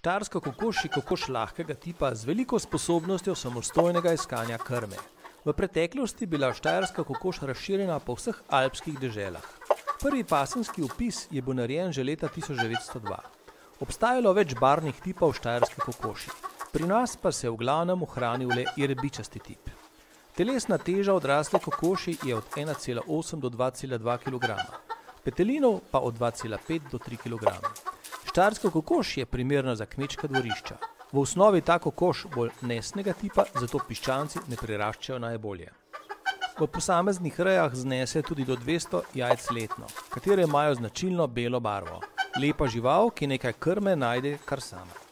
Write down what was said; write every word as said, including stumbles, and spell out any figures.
Štajerska kokoš je kokoš lahkega tipa z veliko sposobnostjo samostojnega iskanja krme. V preteklosti je bila štajerska kokoš razširjena po vseh alpskih deželah. Prvi pasemski vpis je bil narejen že leta tisoč devetsto dva. Obstajalo več barvnih tipov štajerske kokoši. Pri nas pa se je v glavnem ohranil le jerbičasti tip. Telesna teža odrasle kokoši je od ena cela osem do dva cela dva kilograma, petelinov pa od dva cela pet do tri kilograme. Štajerska kokoš je primerna za kmečka dvorišča. V osnovi ta kokoš bolj nesnega tipa, zato piščanci ne priraščajo najbolje. V posameznih rejah znese tudi do dvesto jajc letno, katere imajo značilno belo barvo. Lepa žival, ki nekaj krme najde kar sama.